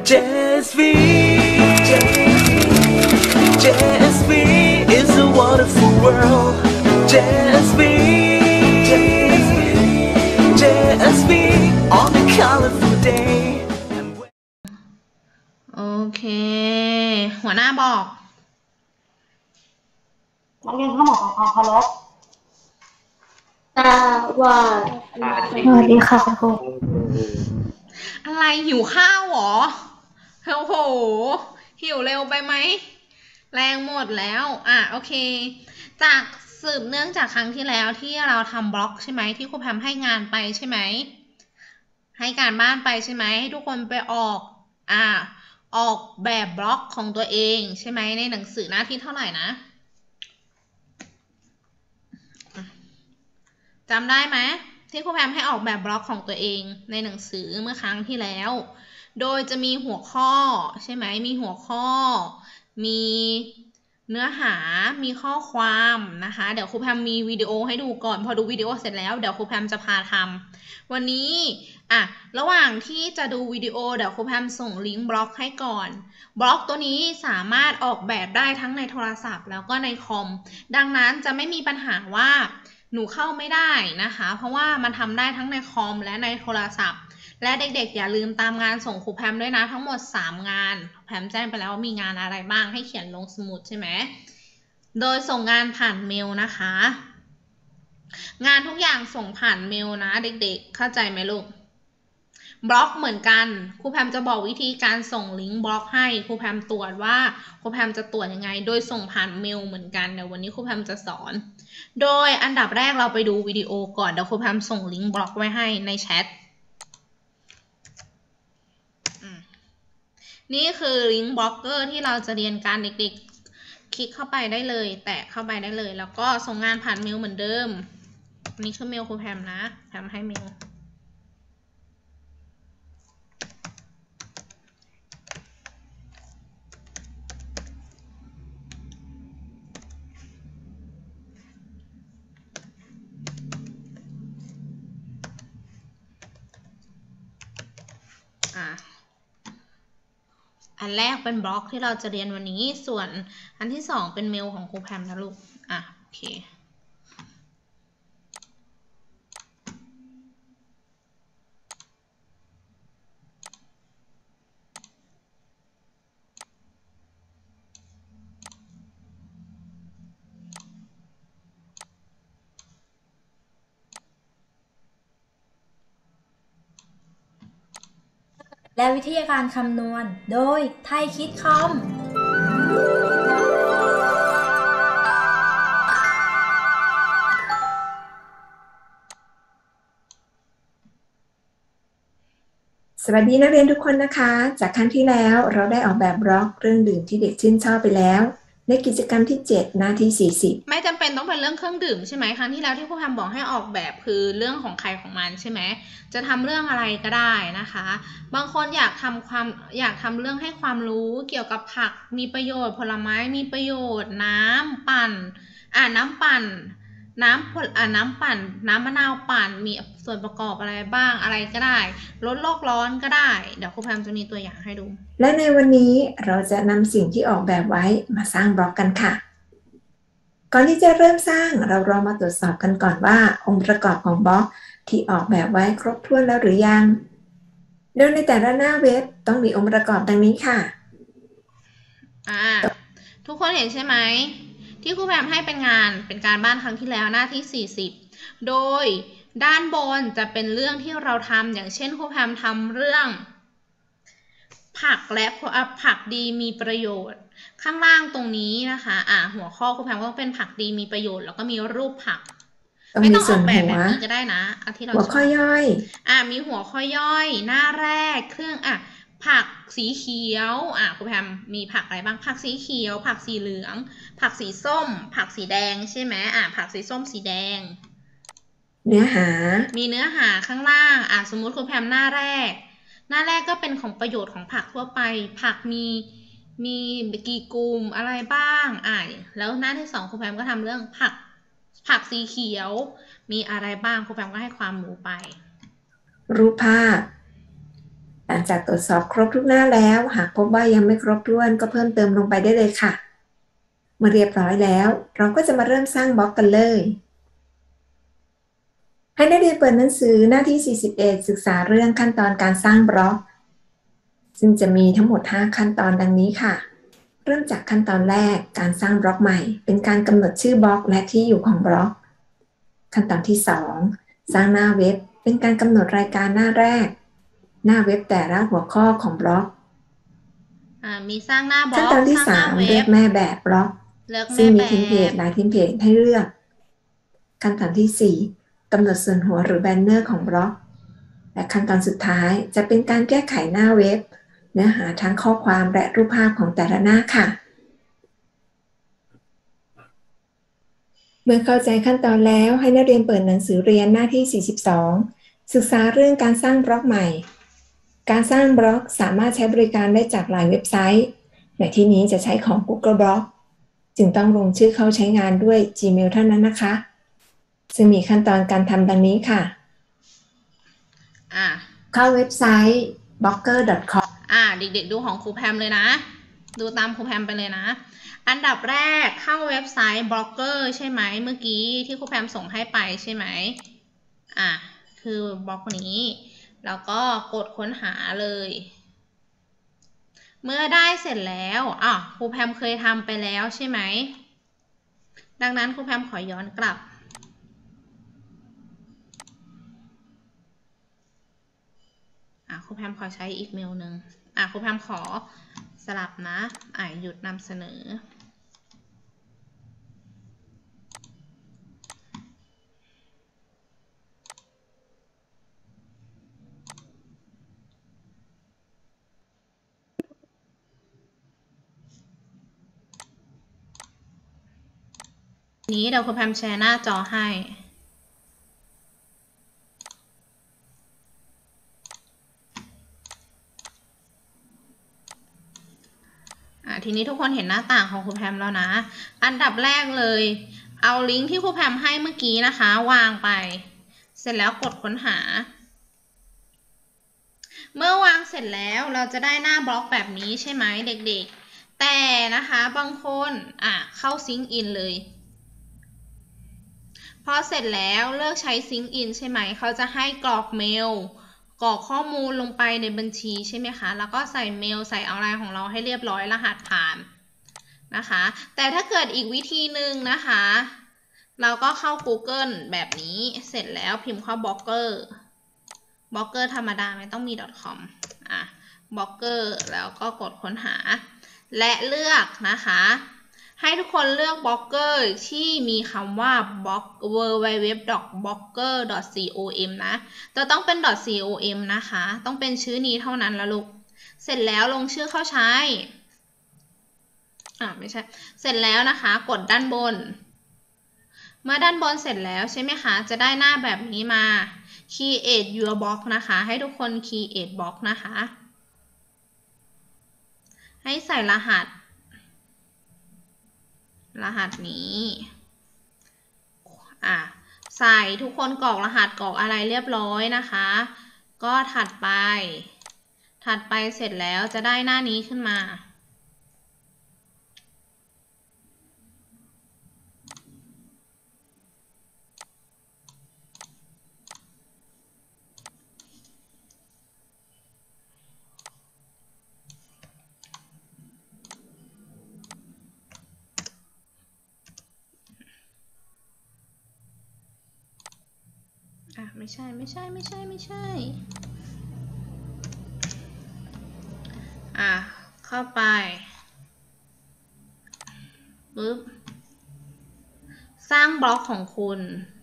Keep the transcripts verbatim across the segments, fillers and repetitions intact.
เจ เอส วี เจ เอส วี is a wonderful world เจ เอส วี เจ เอส วี on a colorful day โอเคหัวหน้าบอกนักเรียนทั้งหมดของความเคารพสวัสดีค่ะคุณครูอะไรหิวข้าวหรอโอ้โหหิวเร็วไปไหมแรงหมดแล้วอ่ะโอเคจากสืบเนื่องจากครั้งที่แล้วที่เราทำบล็อกใช่ไหมที่ครูแพมให้งานไปใช่ไหมให้การบ้านไปใช่ไหมให้ทุกคนไปออกอ่ะออกแบบบล็อกของตัวเองใช่ไหมในหนังสือหน้าที่เท่าไหร่นะจำได้ไหมที่ครูแพมให้ออกแบบบล็อกของตัวเองในหนังสือเมื่อครั้งที่แล้วโดยจะมีหัวข้อใช่ไหมมีหัวข้อมีเนื้อหามีข้อความนะคะเดี๋ยวครูแพมมีวิดีโอให้ดูก่อนพอดูวิดีโอเสร็จแล้วเดี๋ยวครูแพมจะพาทำวันนี้อ่ะระหว่างที่จะดูวิดีโอเดี๋ยวครูแพมส่งลิงก์บล็อกให้ก่อนบล็อกตัวนี้สามารถออกแบบได้ทั้งในโทรศัพท์แล้วก็ในคอมดังนั้นจะไม่มีปัญหาว่าหนูเข้าไม่ได้นะคะเพราะว่ามันทำได้ทั้งในคอมและในโทรศัพท์และเด็กๆอย่าลืมตามงานส่งครูแพมด้วยนะทั้งหมดสามงานแพมแจ้งไปแล้วว่ามีงานอะไรบ้างให้เขียนลงสมุดใช่ไหมโดยส่งงานผ่านเมลนะคะงานทุกอย่างส่งผ่านเมลนะเด็กๆเข้าใจไหมลูกบล็อกเหมือนกันครูแพมจะบอกวิธีการส่งลิงก์บล็อกให้ครูแพมตรวจว่าครูแพมจะตรวจยังไงโดยส่งผ่านเมลเหมือนกันเดี๋ยววันนี้ครูแพมจะสอนโดยอันดับแรกเราไปดูวิดีโอก่อนเดี๋ยวครูแพมส่งลิงก์บล็อกไว้ให้ในแชทนี่คือลิงก์บล็อกเกอร์ที่เราจะเรียนการเด็กๆคลิกเข้าไปได้เลยแตะเข้าไปได้เลยแล้วก็ส่งงานผ่านเมลเหมือนเดิมนี่คือเมลครูแพมนะแพมให้เมลอ่ะอันแรกเป็นบล็อกที่เราจะเรียนวันนี้ส่วนอันที่สองเป็นเมลของครูแพมนะลูกอ่ะโอเคและวิทยาการคำนวณโดยไทยคิดคอมสวัสดีนักเรียนทุกคนนะคะจากครั้งที่แล้วเราได้ออกแบบบล็อกเรื่องดื่มที่เด็กชื่นชอบไปแล้วในกิจกรรมที่เจ็ดหน้าที่สี่สิบไม่จำเป็นต้องเป็นเรื่องเครื่องดื่มใช่ไหมครั้งที่แล้วที่ครูแพมบอกให้ออกแบบคือเรื่องของใครของมันใช่ไหมจะทำเรื่องอะไรก็ได้นะคะบางคนอยากทำความอยากทำเรื่องให้ความรู้เกี่ยวกับผักมีประโยชน์ผลไม้มีประโยชน์น้ำปั่นอ่าน้ำปั่นน้ำผลอ่าน้ำปั่นน้ำมะนาวปั่นมีส่วนประกอบอะไรบ้างอะไรก็ได้ลดโลกร้อนก็ได้เดี๋ยวครูแพมจะมีตัวอย่างให้ดูและในวันนี้เราจะนำสิ่งที่ออกแบบไว้มาสร้างบล็อกกันค่ะก่อนที่จะเริ่มสร้างเราลองมาตรวจสอบกันก่อนว่าองค์ประกอบของบล็อกที่ออกแบบไว้ครบถ้วนแล้วหรือยังโดยในแต่ละหน้าเว็บต้องมีองค์ประกอบดังนี้ค่ะอ่าทุกคนเห็นใช่ไหมที่ครูแพมให้เป็นงานเป็นการบ้านครั้งที่แล้วหน้าที่สี่สิบโดยด้านบนจะเป็นเรื่องที่เราทำอย่างเช่นครูแพมทำเรื่องผักและผักดีมีประโยชน์ข้างล่างตรงนี้นะคะอ่าหัวข้อครูแพมก็เป็นผักดีมีประโยชน์แล้วก็มีรูปผักไม่ต้องออกแบบแบบนี้ก็ได้นะที่เราหัวข้อย่อยอ่ามีหัวข้อย่อยหน้าแรกเครื่องอ่ะผักสีเขียวอ่ะครูแพมมีผักอะไรบ้างผักสีเขียวผักสีเหลืองผักสีส้มผักสีแดงใช่ไหมอ่ะผักสีส้มสีแดงเนื้อหามีเนื้อหาข้างล่างอ่ะสมมุติครูแพมหน้าแรกหน้าแรกก็เป็นของประโยชน์ของผักทั่วไปผักมีมีกี่กลุ่มอะไรบ้างอ่ะแล้วหน้าที่สองครูแพมก็ทำเรื่องผักผักสีเขียวมีอะไรบ้างครูแพมก็ให้ความรู้ไปรูปภาพลังจากตรวจสอบครบทุกหน้าแล้วหากพบว่ายังไม่ครบถ้วนก็เพิ่มเติมลงไปได้เลยค่ะเมื่อเรียบร้อยแล้วเราก็จะมาเริ่มสร้างบล็อกกันเลยให้นักเรียนเปิดหนังสือหน้าที่สี่สิบเอ็ดศึกษาเรื่องขั้นตอนการสร้างบล็อกซึ่งจะมีทั้งหมดห้าขั้นตอนดังนี้ค่ะเริ่มจากขั้นตอนแรกการสร้างบล็อกใหม่เป็นการกำหนดชื่อบล็อกและที่อยู่ของบล็อกขั้นตอนที่สองสร้างหน้าเว็บเป็นการกำหนดรายการหน้าแรกหน้าเว็บแต่ละหัวข้อของบล็อกอ่ามีสร้างหน้าบล็อกขั้นตอนที่สามเลือกแม่แบบบล็อกซึ่งมีเทมเพลตหลายเทมเพลตให้เลือกขั้นตอนที่สี่กำหนดส่วนหัวหรือแบนเนอร์ของบล็อกและขั้นตอนสุดท้ายจะเป็นการแก้ไขหน้าเว็บเนื้อหาทั้งข้อความและรูปภาพของแต่ละหน้าค่ะเมื่อเข้าใจขั้นตอนแล้วให้นักเรียนเปิดหนังสือเรียนหน้าที่สี่สิบสองศึกษาเรื่องการสร้างบล็อกใหม่การสร้างบล็อกสามารถใช้บริการได้จากหลายเว็บไซต์ในที่นี้จะใช้ของ Google Block จึงต้องลงชื่อเข้าใช้งานด้วย Gmail เท่านั้นนะคะซึ่งมีขั้นตอนการทำดังนี้ค่ะอ่าเข้าเว็บไซต์ บล็อกเกอร์ ดอท คอมอ่าเด็กๆดูของครูแพมเลยนะดูตามครูแพมไปเลยนะอันดับแรกเข้าเว็บไซต์บล็อกเกอร์ใช่ไหมเมื่อกี้ที่ครูแพมส่งให้ไปใช่ไหมอ่ะคือบล็อกนี้แล้วก็กดค้นหาเลยเมื่อได้เสร็จแล้วอ่ะครูแพมเคยทำไปแล้วใช่ไหมดังนั้นครูแพมขอย้อนกลับอ่ะครูแพมขอใช้อีกเมลหนึ่งอ่ะครูแพมขอสลับนะอ่ะหยุดนำเสนอนี้เดี๋ยวครูแพมแชร์หน้าจอให้ทีนี้ทุกคนเห็นหน้าต่างของครูแพมแล้วนะอันดับแรกเลยเอาลิงก์ที่ครูแพมให้เมื่อกี้นะคะวางไปเสร็จแล้วกดค้นหาเมื่อวางเสร็จแล้วเราจะได้หน้าบล็อกแบบนี้ใช่ไหมเด็กๆแต่นะคะบางคนอ่ะเข้าซิงค์อินเลยพอเสร็จแล้วเลิกใช้ซิงค์อินใช่ไหมเขาจะให้กรอกเมลกรอกข้อมูลลงไปในบัญชีใช่ไหมคะแล้วก็ใส่เมลใส่อะไรของเราให้เรียบร้อยรหัสผ่านนะคะแต่ถ้าเกิดอีกวิธีหนึ่งนะคะเราก็เข้า Google แบบนี้เสร็จแล้วพิมพ์เข้าบล็อกเกอร์บล็อกเกอร์ธรรมดาไม่ต้องมี .com อ่ะบล็อกเกอร์แล้วก็กดค้นหาและเลือกนะคะให้ทุกคนเลือกบล็อกเกอร์ที่มีคำว่า blog ดับเบิลยู ดับเบิลยู ดับเบิลยู ดอท บล็อกเกอร์ ดอท คอม นะจะต้องเป็น .com นะคะต้องเป็นชื่อนี้เท่านั้นแล้วลูกเสร็จแล้วลงชื่อเข้าใช้อ่าไม่ใช่เสร็จแล้วนะคะกดด้านบนเมื่อด้านบนเสร็จแล้วใช่ไหมคะจะได้หน้าแบบนี้มา create your block นะคะให้ทุกคน create block นะคะให้ใส่รหัสรหัสนี้อ่ะใส่ทุกคนกรอกรหัสกรอกอะไรเรียบร้อยนะคะก็ถัดไปถัดไปเสร็จแล้วจะได้หน้านี้ขึ้นมาอ่ะไม่ใช่ไม่ใช่ไม่ใช่ไม่ใช่อ่ะเข้าไปปึ๊บสร้างบล็อกของคุณ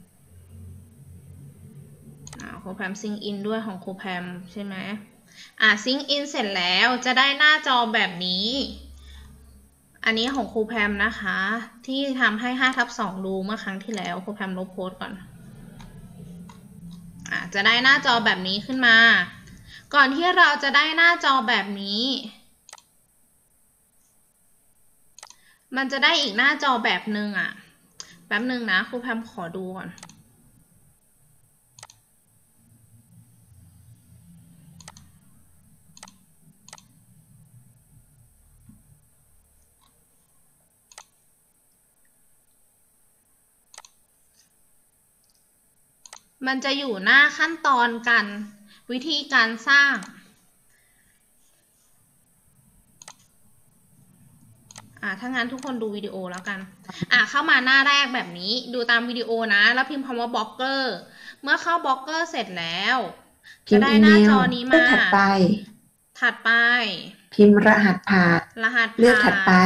อ่ะครูแพมซิงอินด้วยของครูแพมใช่ไหมอ่ะซิงอินเสร็จแล้วจะได้หน้าจอแบบนี้อันนี้ของครูแพมนะคะที่ทำให้ห้าทับสองดูเมื่อครั้งที่แล้วครูแพมลบโพสต์ก่อนจะได้หน้าจอแบบนี้ขึ้นมาก่อนที่เราจะได้หน้าจอแบบนี้มันจะได้อีกหน้าจอแบบหนึ่งอ่ะแป๊บหนึ่งนะครูแพมขอดูก่อนมันจะอยู่หน้าขั้นตอนกันวิธีการสร้างอ่าถ้างั้นทุกคนดูวิดีโอแล้วกันอ่าเข้ามาหน้าแรกแบบนี้ดูตามวิดีโอนะแล้วพิมพ์คำว่าบล็อกเกอร์เมื่อเข้าบล็อกเกอร์เสร็จแล้วจะได้หน้าจอนี้มาถัดไปถัดไปพิมพ์รหัสผ่านรหัสผ่านเลือกถัดไป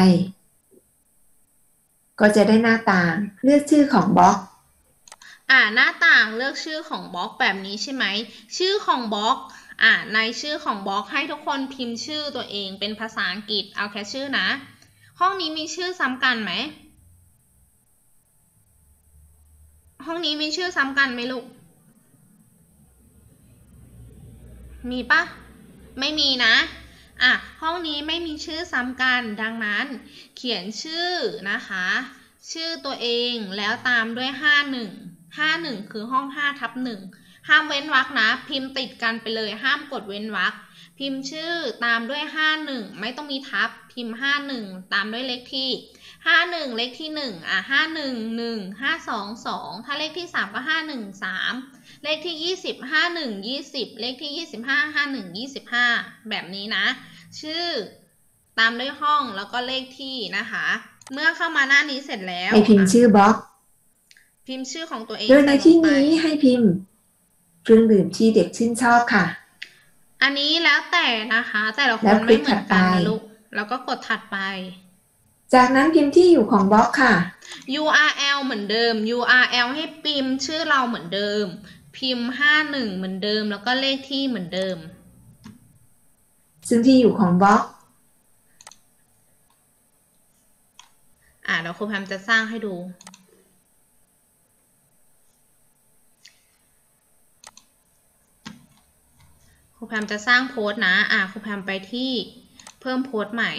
ก็จะได้หน้าต่างเลือกชื่อของบล็อกอ่าหน้าต่างเลือกชื่อของบล็อกแบบนี้ใช่ไหมชื่อของบล็อกอ่าในชื่อของบล็อกให้ทุกคนพิมพ์ชื่อตัวเองเป็นภาษาอังกฤษเอาแค่ชื่อนะห้องนี้มีชื่อซ้ำกันไหมห้องนี้มีชื่อซ้ำกันไหมลูกมีปะไม่มีนะอ่ะห้องนี้ไม่มีชื่อซ้ำกันดังนั้นเขียนชื่อนะคะชื่อตัวเองแล้วตามด้วยห้าหนึ่ง ห้าหนึ่งคือห้องห้าทับหนึ่งห้ามเว้นวรรคนะพิมพ์ติดกันไปเลยห้ามกดเว้นวรรคพิมพ์ชื่อตามด้วยห้าหนึ่งไม่ต้องมีทับพิมพ์ห้าหนึ่งตามด้วยเลขที่ห้าหนึ่งเลขที่หนึ่งอ่ะห้าหนึ่ง หนึ่ง ห้าสอง สองถ้าเลขที่สามก็ห้าหนึ่ง สามเลขที่ยี่สิบ ห้าหนึ่ง ยี่สิบเลขที่ยี่สิบห้า ห้าหนึ่ง ยี่สิบห้าแบบนี้นะชื่อตามด้วยห้องแล้วก็เลขที่นะคะเมื่อเข้ามาหน้านี้เสร็จแล้วให้พิมพ์ชื่อบล็อกพิมพ์ชื่อของตัวเองโดยในที่นี้ให้พิมพ์เครื่องดื่มที่เด็กชื่นชอบค่ะอันนี้แล้วแต่นะคะแต่ละคนไม่เหมือนกันนะลูกแล้วก็กดถัดไปจากนั้นพิมพ์ที่อยู่ของบล็อกค่ะยู อาร์ แอล เหมือนเดิม ยู อาร์ แอล ให้พิมพ์ชื่อเราเหมือนเดิมพิมพ์ห้าหนึ่งเหมือนเดิมแล้วก็เลขที่เหมือนเดิมซึ่งที่อยู่ของบล็อกอ่ะเดี๋ยวครูแพมจะสร้างให้ดูครูแพมจะสร้างโพสต์นะอ่ะครูแพมไปที่เพิ่มโพสต์ใหม่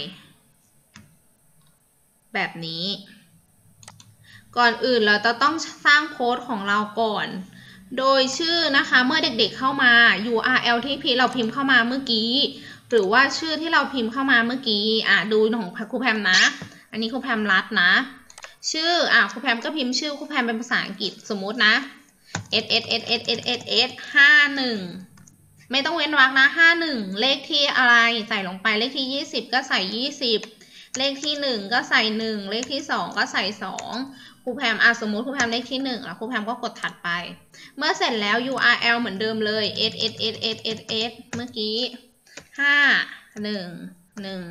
แบบนี้ก่อนอื่นเราจะต้องสร้างโพสต์ของเราก่อนโดยชื่อนะคะเมื่อเด็กๆเข้ามา ยู อาร์ แอล ที่เราพิมพ์เข้ามาเมื่อกี้หรือว่าชื่อที่เราพิมพ์เข้ามาเมื่อกี้อ่ะดูของครูแพมนะอันนี้ครูแพมรัดนะชื่ออ่ะครูแพมก็พิมพ์ชื่อครูแพมเป็นภาษาอังกฤษสมมุตินะ s s s s s s s ห้าหนึ่งไม่ต้องเว้นวรรคนะห้าหนึ่งเลขที่อะไรใส่ลงไปเลขที่ยี่สิบก็ใส่ยี่สิบเลขที่หนึ่งก็ใส่หนึ่งเลขที่สองก็ใส่สองครูแพมอ่ะสมมุติครูแพมเลขที่หนึ่งแล้วครูแพมก็กดถัดไปเมื่อเสร็จแล้ว ยู อาร์ แอล เหมือนเดิมเลย s s s s s s เมื่อกี้ห้าหนึ่งหนึ่ง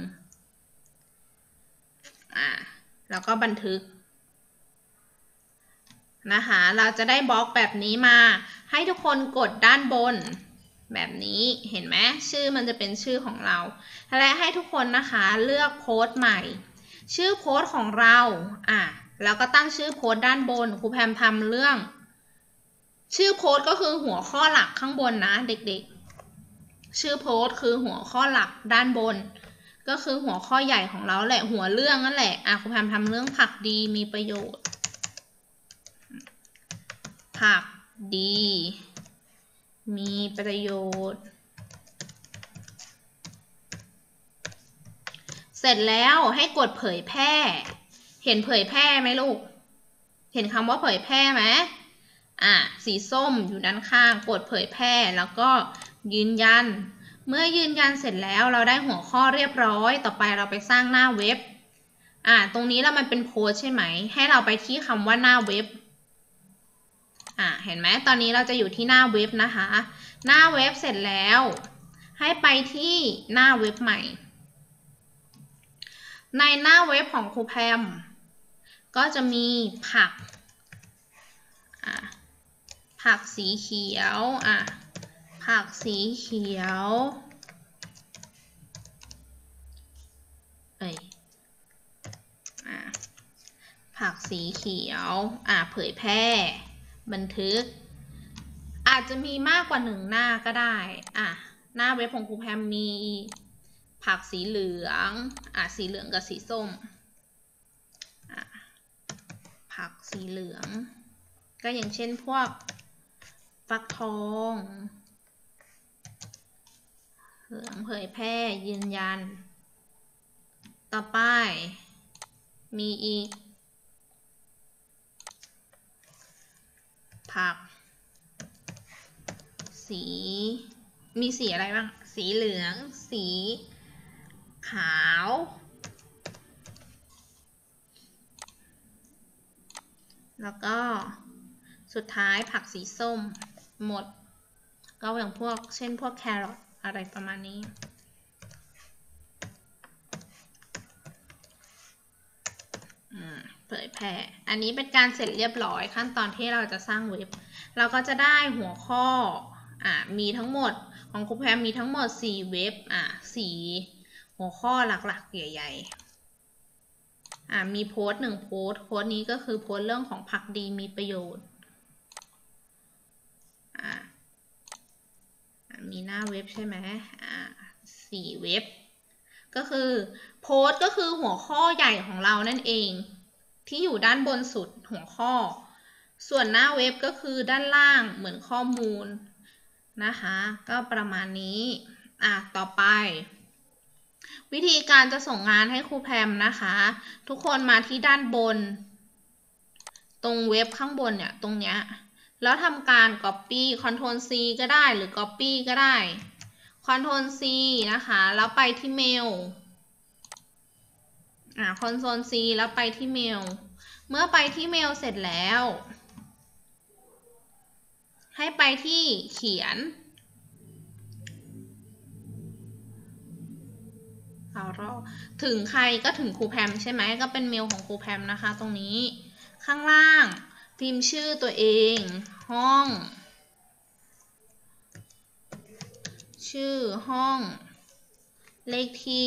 อ่ะแล้วก็บันทึกนะคะเราจะได้บล็อกแบบนี้มาให้ทุกคนกดด้านบนแบบนี้เห็นไหมชื่อมันจะเป็นชื่อของเราและให้ทุกคนนะคะเลือกโพสต์ใหม่ชื่อโพสต์ของเราอ่ะแล้วก็ตั้งชื่อโพสต์ด้านบนครูแพมทำเรื่องชื่อโพสต์ก็คือหัวข้อหลักข้างบนนะเด็กๆชื่อโพสต์คือหัวข้อหลักด้านบนก็คือหัวข้อใหญ่ของเราแหละหัวเรื่องนั่นแหละอ่ะครูแพมทำเรื่องผักดีมีประโยชน์ผักดีมีประโยชน์เสร็จแล้วให้กดเผยแพร่เห็นเผยแพร่ไหมลูกเห็นคำว่าเผยแพร่ไหมอ่ะสีส้มอยู่ด้านข้างกดเผยแพร่แล้วก็ยืนยันเมื่อยืนยันเสร็จแล้วเราได้หัวข้อเรียบร้อยต่อไปเราไปสร้างหน้าเว็บอ่ะตรงนี้แล้วมันเป็นโพสต์ใช่ไหมให้เราไปที่คำว่าหน้าเว็บอ่ะเห็นไหมตอนนี้เราจะอยู่ที่หน้าเว็บนะคะหน้าเว็บเสร็จแล้วให้ไปที่หน้าเว็บใหม่ในหน้าเว็บของครูแพมก็จะมีผักอ่ะผักสีเขียวอ่ะผักสีเขียวเอ้ยอ่ะผักสีเขียวอ่ะเผยแพร่บันทึกอาจจะมีมากกว่าหนึ่งหน้าก็ได้อ่ะหน้าเว็บของครูแพมมีผักสีเหลืองอ่ะสีเหลืองกับสีส้มอ่ะผักสีเหลืองก็อย่างเช่นพวกฟักทองเหลืองเผยแพร่ยืนยันต่อไปมีอีกผักสีมีสีอะไรบ้างสีเหลืองสีขาวแล้วก็สุดท้ายผักสีส้มหมดก็อย่างพวกเช่นพวกแครอทอะไรประมาณนี้เผยแพร่อันนี้เป็นการเสร็จเรียบร้อยขั้นตอนที่เราจะสร้างเว็บเราก็จะได้หัวข้ออ่ามีทั้งหมดของครูแพมมีทั้งหมดสี่เว็บอ่าสี่หัวข้อหลักๆใหญ่ๆอ่ามีโพสต์หนึ่งโพสต์โพสต์นี้ก็คือโพสต์เรื่องของผักดีมีประโยชน์อ่ามีหน้าเว็บใช่ไหมอ่าสี่เว็บก็คือโพสต์ก็คือหัวข้อใหญ่ของเรานั่นเองที่อยู่ด้านบนสุดหัวข้อส่วนหน้าเว็บก็คือด้านล่างเหมือนข้อมูลนะคะก็ประมาณนี้อ่ะต่อไปวิธีการจะส่งงานให้ครูแพมนะคะทุกคนมาที่ด้านบนตรงเว็บข้างบนเนี่ยตรงเนี้ยแล้วทำการ copy คอนโทรล ซี ก็ได้หรือ copy ก็ได้ คอนโทรล ซี นะคะแล้วไปที่เมลอ่าคอนโซล ซี แล้วไปที่เมลเมื่อไปที่เมลเสร็จแล้วให้ไปที่เขียนเอารอถึงใครก็ถึงครูแพมใช่ไหมก็เป็นเมลของครูแพมนะคะตรงนี้ข้างล่างพิมพ์ชื่อตัวเองห้องชื่อห้องเลขที่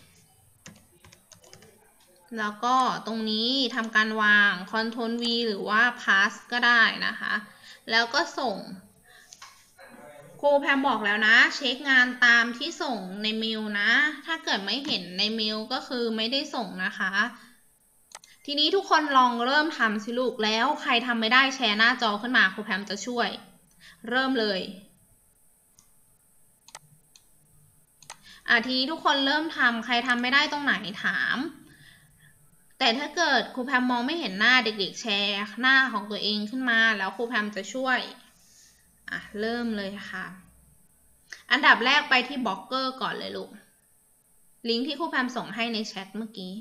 แล้วก็ตรงนี้ทำการวาง คอนโทรล วี หรือว่า pass ก็ได้นะคะแล้วก็ส่งครูแพมบอกแล้วนะเช็คงานตามที่ส่งในเมลนะถ้าเกิดไม่เห็นในเมลก็คือไม่ได้ส่งนะคะทีนี้ทุกคนลองเริ่มทำสิลูกแล้วใครทำไม่ได้แชร์หน้าจอขึ้นมาครูแพมจะช่วยเริ่มเลยอ่ะทีนี้ทุกคนเริ่มทำใครทำไม่ได้ตรงไหนถามแต่ถ้าเกิดครูแพมมองไม่เห็นหน้าเด็กๆแชร์หน้าของตัวเองขึ้นมาแล้วครูแพมจะช่วยอ่ะเริ่มเลยค่ะอันดับแรกไปที่บล็อกเกอร์ก่อนเลยลูกลิงก์ที่ครูแพมส่งให้ในแชทเมื่อกี้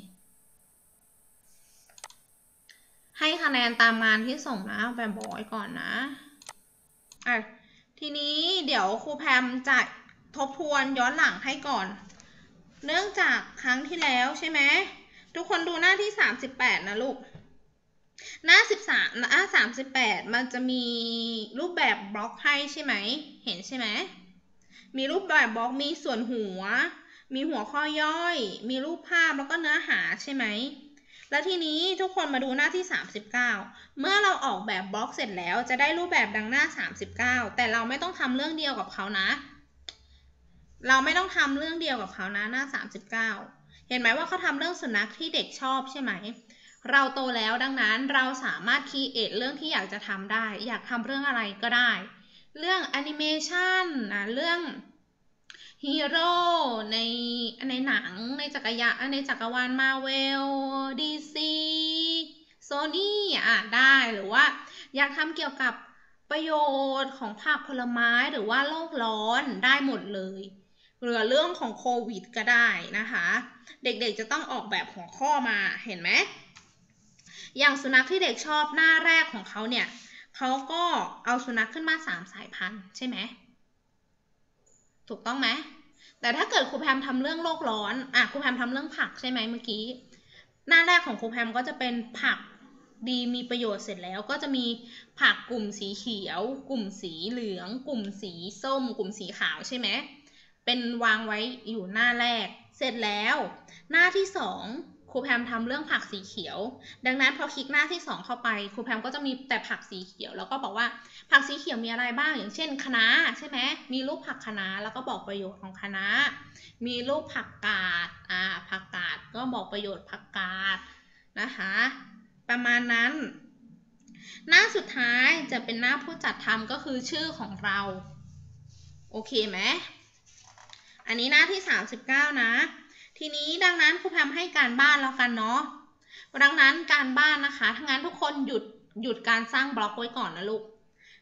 ให้คะแนนตามงานที่ส่งนะแพมบอกไว้ก่อนนะอ่ะทีนี้เดี๋ยวครูแพมจะทบทวนย้อนหลังให้ก่อนเนื่องจากครั้งที่แล้วใช่ไหมทุกคนดูหน้าที่สามสิบแปดนะลูกหน้าสิบสามหน้าสามสิบแปดมันจะมีรูปแบบบล็อกให้ใช่ไหมเห็นใช่ไหมมีรูปแบบบล็อกมีส่วนหัวมีหัวข้อย่อยมีรูปภาพแล้วก็เนื้อหาใช่ไหมแล้วทีนี้ทุกคนมาดูหน้าที่สามสิบเก้าเมื่อเราออกแบบบล็อกเสร็จแล้วจะได้รูปแบบดังหน้าสามสิบเก้าแต่เราไม่ต้องทำเรื่องเดียวกับเขานะเราไม่ต้องทำเรื่องเดียวกับเขานะหน้าสามสิบเก้าเห็นไหมว่าเขาทำเรื่องสุนัขที่เด็กชอบใช่ไหมเราโตแล้วดังนั้นเราสามารถคีเอทเรื่องที่อยากจะทำได้อยากทำเรื่องอะไรก็ได้เรื่องแอนิเมชันนะเรื่องฮีโร่ในในหนังในจักรยานในจักรวาลมาเวลดีซีโซนี่อ่ะได้หรือว่าอยากทำเกี่ยวกับประโยชน์ของผักผลไม้หรือว่าโลกร้อนได้หมดเลยหรือเรื่องของโควิดก็ได้นะคะเด็กๆจะต้องออกแบบหัวข้อมาเห็นไหมอย่างสุนัขที่เด็กชอบหน้าแรกของเขาเนี่ยเขาก็เอาสุนัขขึ้นมาสามสายพันธุ์ใช่ไหมถูกต้องไหมแต่ถ้าเกิดครูแพมทำเรื่องโลกร้อนอ่ะครูแพมทำเรื่องผักใช่ไหมเมื่อกี้หน้าแรกของครูแพมก็จะเป็นผักดีมีประโยชน์เสร็จแล้วก็จะมีผักกลุ่มสีเขียวกลุ่มสีเหลืองกลุ่มสีส้มกลุ่มสีขาวใช่ไหมเป็นวางไว้อยู่หน้าแรกเสร็จแล้วหน้าที่สองครูแพมทำเรื่องผักสีเขียวดังนั้นพอคลิกหน้าที่สองเข้าไปครูแพมก็จะมีแต่ผักสีเขียวแล้วก็บอกว่าผักสีเขียวมีอะไรบ้างอย่างเช่นคะน้าใช่ไหมมีรูปผักคะน้าแล้วก็บอกประโยชน์ของคะน้ามีรูปผักกาดอ่าผักกาดก็บอกประโยชน์ผักกาดนะคะประมาณนั้นหน้าสุดท้ายจะเป็นหน้าผู้จัดทำก็คือชื่อของเราโอเคไหมอันนี้หน้าที่สามสิบเก้านะทีนี้ดังนั้นครูแพมให้การบ้านแล้วกันเนาะดังนั้นการบ้านนะคะทั้งนั้นทุกคนหยุดหยุดการสร้างบล็อกไว้ก่อนนะลูก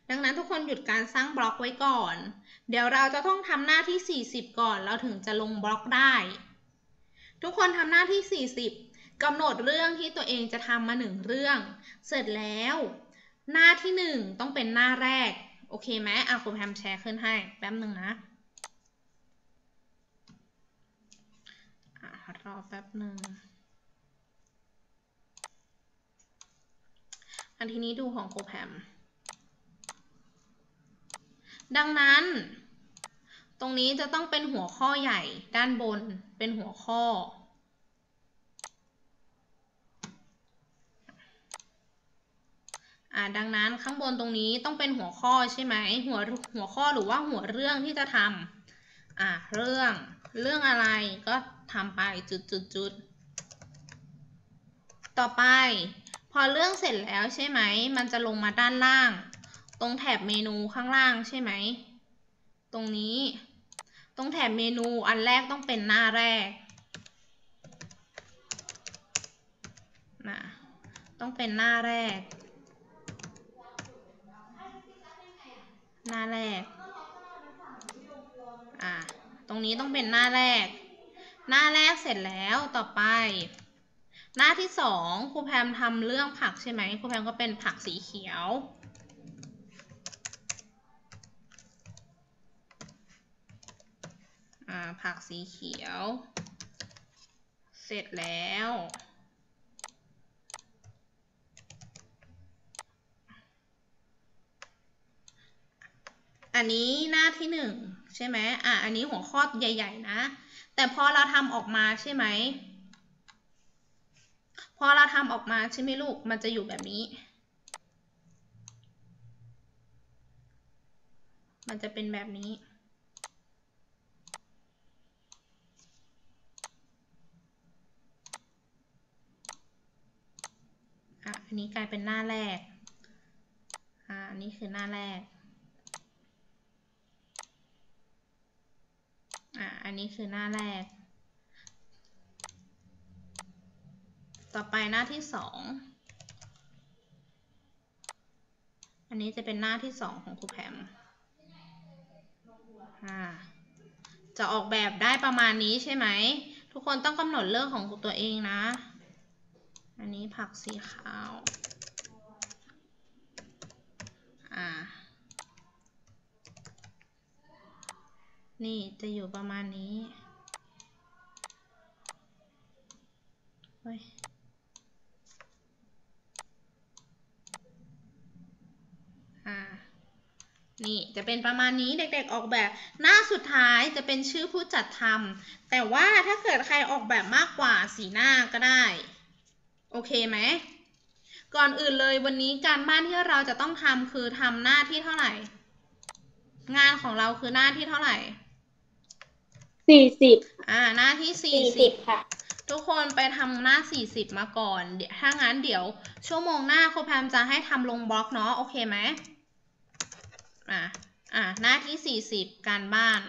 ดังนั้นทุกคนหยุดการสร้างบล็อกไว้ก่อนเดี๋ยวเราจะต้องทำหน้าที่สี่สิบก่อนเราถึงจะลงบล็อกได้ทุกคนทำหน้าที่สี่สิบกำหนดเรื่องที่ตัวเองจะทำมาหนึ่งเรื่องเสร็จแล้วหน้าที่หนึ่งต้องเป็นหน้าแรกโอเคไหมอ่ะครูแพมแชร์ขึ้นให้แป๊บหนึ่งนะอ่ะรอแป๊บหนึ่งอันทีนี้ดูของครูแพมดังนั้นตรงนี้จะต้องเป็นหัวข้อใหญ่ด้านบนเป็นหัวข้ออ่าดังนั้นข้างบนตรงนี้ต้องเป็นหัวข้อใช่ไหมหัวหัวข้อหรือว่าหัวเรื่องที่จะทำอ่าเรื่องเรื่องอะไรก็ทำไปจุดจุดจุดต่อไปพอเรื่องเสร็จแล้วใช่ไหมมันจะลงมาด้านล่างตรงแถบเมนูข้างล่างใช่ไหมตรงนี้ตรงแถบเมนูอันแรกต้องเป็นหน้าแรกนะต้องเป็นหน้าแรกหน้าแรกอ่ะตรงนี้ต้องเป็นหน้าแรกหน้าแรกเสร็จแล้วต่อไปหน้าที่สองครูแพมทำเรื่องผักใช่ไหมครูแพมก็เป็นผักสีเขียวอ่าผักสีเขียวเสร็จแล้วอันนี้หน้าที่หนึ่งใช่ไหมอ่ะอันนี้หัวข้อใหญ่ๆนะแต่พอเราทำออกมาใช่ไหมพอเราทำออกมาใช่ไหมลูกมันจะอยู่แบบนี้มันจะเป็นแบบนี้อ่ะอันนี้กลายเป็นหน้าแรกอ่ะอันนี้คือหน้าแรกอ่ะอันนี้คือหน้าแรกต่อไปหน้าที่สองอันนี้จะเป็นหน้าที่สองของครูแพมอ่าจะออกแบบได้ประมาณนี้ใช่ไหมทุกคนต้องกำหนดเรื่องของตัวเองนะอันนี้ผักสีขาวอ่านี่จะอยู่ประมาณนี้เฮ้ยอ่านี่จะเป็นประมาณนี้เด็กๆออกแบบหน้าสุดท้ายจะเป็นชื่อผู้จัดทำแต่ว่าถ้าเกิดใครออกแบบมากกว่าสีหน้าก็ได้โอเคไหมก่อนอื่นเลยวันนี้การบ้านที่เราจะต้องทำคือทำหน้าที่เท่าไหร่งานของเราคือหน้าที่เท่าไหร่สี่สิบอ่าหน้าที่สี่สิบค่ะทุกคนไปทำหน้าสี่สิบมาก่อนเดี๋ยวถ้างั้นเดี๋ยวชั่วโมงหน้าครูแพมจะให้ทำลงบล็อกเนาะโอเคไหมอ่าอ่าหน้าที่สี่สิบการบ้าน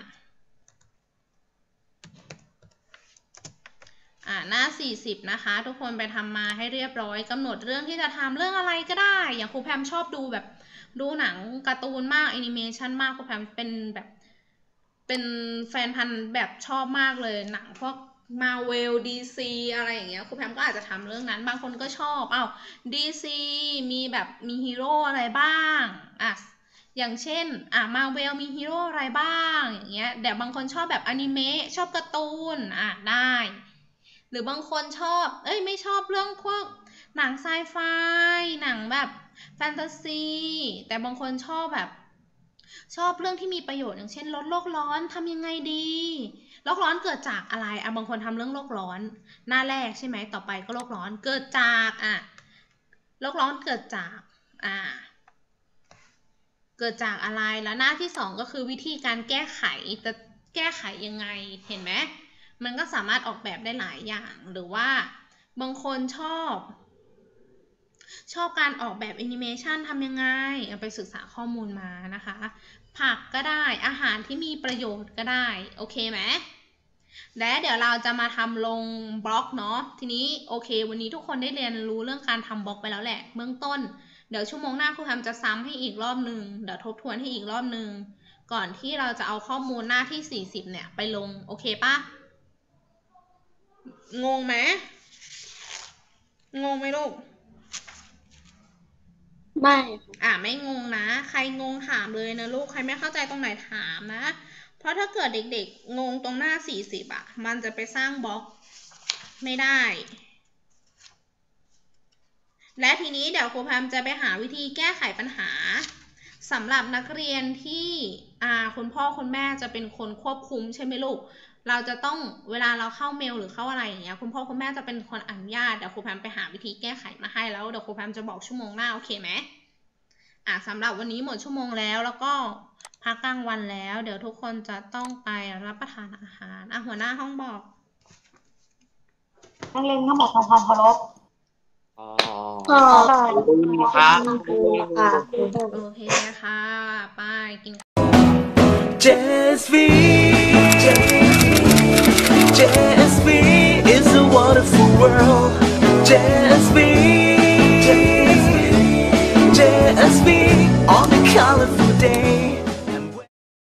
อ่าหน้าสี่สิบนะคะทุกคนไปทำมาให้เรียบร้อยกำหนดเรื่องที่จะทำเรื่องอะไรก็ได้อย่างครูแพมชอบดูแบบดูหนังการ์ตูนมากแอนิเมชันมากครูแพมเป็นแบบเป็นแฟนพันธุ์แบบชอบมากเลยหนังพวกมาเวล ดี ซี อะไรอย่างเงี้ยครูแพมก็อาจจะทำเรื่องนั้นบางคนก็ชอบอ้าว ดี ซี มีแบบมีฮีโร่อะไรบ้างอ่ะอย่างเช่นอ่ะมาเวลมีฮีโร่อะไรบ้างอย่างเงี้ยเดี๋ยวบางคนชอบแบบอนิเมะชอบการ์ตูนอ่ะได้หรือบางคนชอบเอ้ยไม่ชอบเรื่องพวกหนังไซไฟหนังแบบแฟนตาซีแต่บางคนชอบแบบชอบเรื่องที่มีประโยชน์อย่างเช่นลดโลกร้อนทำยังไงดีโลกร้อนเกิดจากอะไรอ่ะบางคนทำเรื่องโลกร้อนหน้าแรกใช่ไหมต่อไปก็โลกร้อนเกิดจากอ่ะโลกร้อนเกิดจากอ่าเกิดจากอะไรแล้วหน้าที่สองก็คือวิธีการแก้ไขจะแก้ไขยังไงเห็นไหมมันก็สามารถออกแบบได้หลายอย่างหรือว่าบางคนชอบชอบการออกแบบแอนิเมชันทำยังไงเอาไปศึกษาข้อมูลมานะคะผักก็ได้อาหารที่มีประโยชน์ก็ได้โอเคไหมและเดี๋ยวเราจะมาทำลงบล็อกเนาะทีนี้โอเควันนี้ทุกคนได้เรียนรู้เรื่องการทำบล็อกไปแล้วแหละเบื้องต้นเดี๋ยวชั่วโมงหน้าครูแพมจะซ้ำให้อีกรอบหนึ่งเดี๋ยวทบทวนให้อีกรอบหนึ่งก่อนที่เราจะเอาข้อมูลหน้าที่สี่สิบเนี่ยไปลงโอเคปะงงไหมงงไหมลูกไม่อ่ะไม่งงนะใครงงถามเลยนะลูกใครไม่เข้าใจตรงไหนถามนะเพราะถ้าเกิดเด็กๆงงตรงหน้าสี่สิบอ่ะมันจะไปสร้างบล็อกไม่ได้และทีนี้เดี๋ยวครูแพมจะไปหาวิธีแก้ไขปัญหาสำหรับนักเรียนที่อ่าคุณพ่อคุณแม่จะเป็นคนควบคุมใช่ไหมลูกเราจะต้องเวลาเราเข้าเมลหรือเข้าอะไรอย่างเงี้ยคุณพ่อคุณแม่จะเป็นคนอนุญาตเดี๋ยวครูแพมไปหาวิธีแก้ไขมาให้แล้วเดี๋ยวครูแพมจะบอกชั่วโมงหน้าโอเคไหมอ่าสำหรับวันนี้หมดชั่วโมงแล้วแล้วก็พักกลางวันแล้วเดี๋ยวทุกคนจะต้องไปรับประทานอาหารอ่ะหัวหน้าห้องบอกนักเรียนทั้งหมดทำความเคารพขอบคุณครับโอเคค่ะไปกินเจ เอส วี เจ เอส วี is a wonderful world เจ เอส วี เจ เอส วี on a colorful day